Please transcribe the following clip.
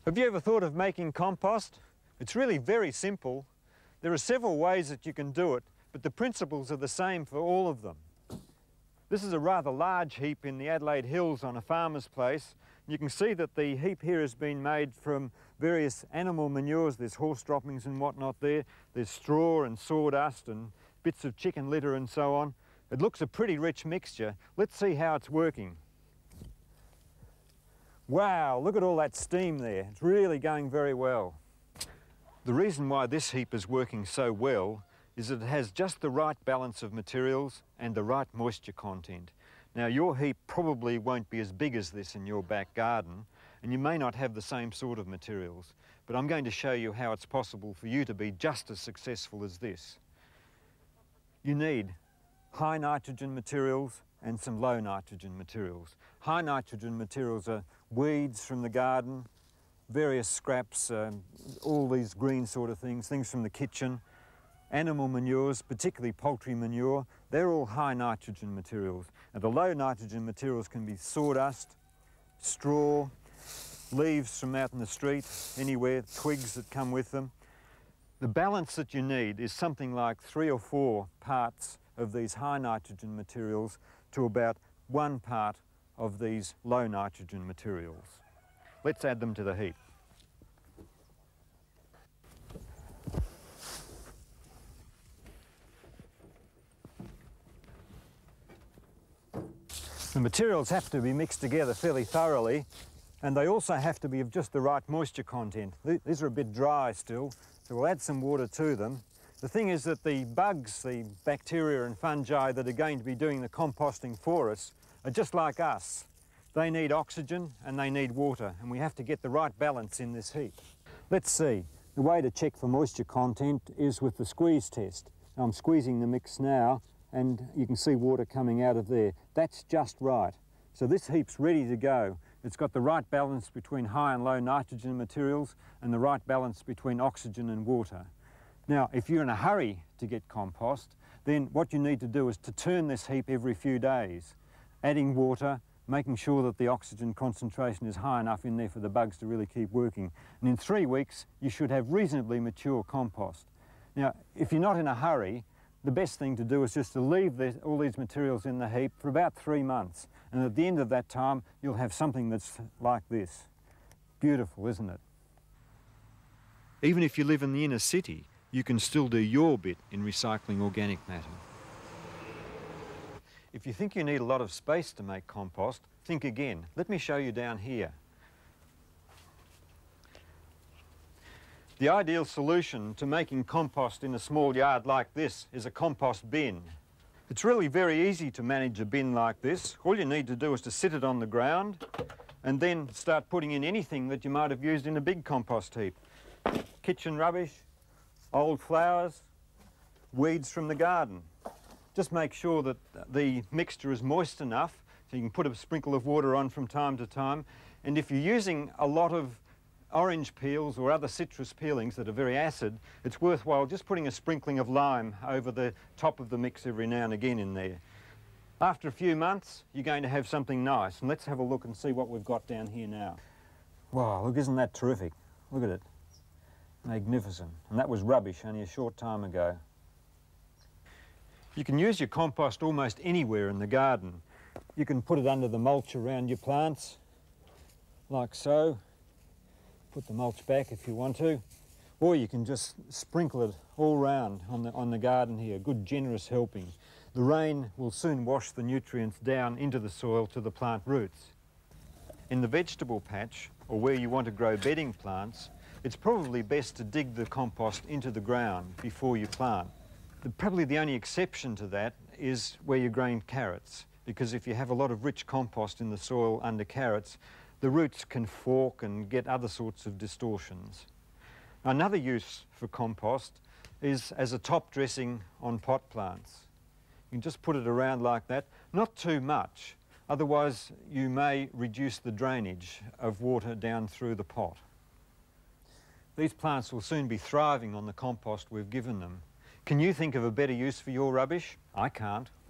Have you ever thought of making compost? It's really very simple. There are several ways that you can do it, but the principles are the same for all of them. This is a rather large heap in the Adelaide Hills on a farmer's place. You can see that the heap here has been made from various animal manures. There's horse droppings and whatnot there. There's straw and sawdust and bits of chicken litter and so on. It looks a pretty rich mixture. Let's see how it's working. Wow, look at all that steam there. It's really going very well. The reason why this heap is working so well is that it has just the right balance of materials and the right moisture content. Now, your heap probably won't be as big as this in your back garden, and you may not have the same sort of materials, but I'm going to show you how it's possible for you to be just as successful as this. You need high nitrogen materials and some low nitrogen materials. High nitrogen materials are weeds from the garden, various scraps, all these green sort of things from the kitchen, animal manures, particularly poultry manure. They're all high nitrogen materials. And the low nitrogen materials can be sawdust, straw, leaves from out in the street, anywhere, twigs that come with them. The balance that you need is something like 3 or 4 parts of these high nitrogen materials to about 1 part of these low nitrogen materials. Let's add them to the heap. The materials have to be mixed together fairly thoroughly, and they also have to be of just the right moisture content. These are a bit dry still, so we'll add some water to them. The thing is that the bugs, the bacteria and fungi that are going to be doing the composting for us are just like us. They need oxygen and they need water, and we have to get the right balance in this heap. Let's see. The way to check for moisture content is with the squeeze test. I'm squeezing the mix now, and you can see water coming out of there. That's just right. So this heap's ready to go. It's got the right balance between high and low nitrogen materials and the right balance between oxygen and water. Now, if you're in a hurry to get compost, then what you need to do is to turn this heap every few days, adding water, making sure that the oxygen concentration is high enough in there for the bugs to really keep working. And in 3 weeks, you should have reasonably mature compost. Now, if you're not in a hurry, the best thing to do is just to leave all these materials in the heap for about 3 months. And at the end of that time, you'll have something that's like this. Beautiful, isn't it? Even if you live in the inner city, you can still do your bit in recycling organic matter. If you think you need a lot of space to make compost, think again. Let me show you down here. The ideal solution to making compost in a small yard like this is a compost bin. It's really very easy to manage a bin like this. All you need to do is to sit it on the ground and then start putting in anything that you might have used in a big compost heap. Kitchen rubbish, old flowers, weeds from the garden. Just make sure that the mixture is moist enough so you can put a sprinkle of water on from time to time. And if you're using a lot of orange peels or other citrus peelings that are very acid, it's worthwhile just putting a sprinkling of lime over the top of the mix every now and again in there. After a few months, you're going to have something nice. And let's have a look and see what we've got down here now. Wow, look, isn't that terrific? Look at it. Magnificent. And that was rubbish only a short time ago. You can use your compost almost anywhere in the garden. You can put it under the mulch around your plants, like so. Put the mulch back if you want to. Or you can just sprinkle it all round on the garden here, good generous helping. The rain will soon wash the nutrients down into the soil to the plant roots. In the vegetable patch, or where you want to grow bedding plants, it's probably best to dig the compost into the ground before you plant. Probably the only exception to that is where you're growing carrots, because if you have a lot of rich compost in the soil under carrots, the roots can fork and get other sorts of distortions. Another use for compost is as a top dressing on pot plants. You can just put it around like that, not too much, otherwise you may reduce the drainage of water down through the pot. These plants will soon be thriving on the compost we've given them. Can you think of a better use for your rubbish? I can't.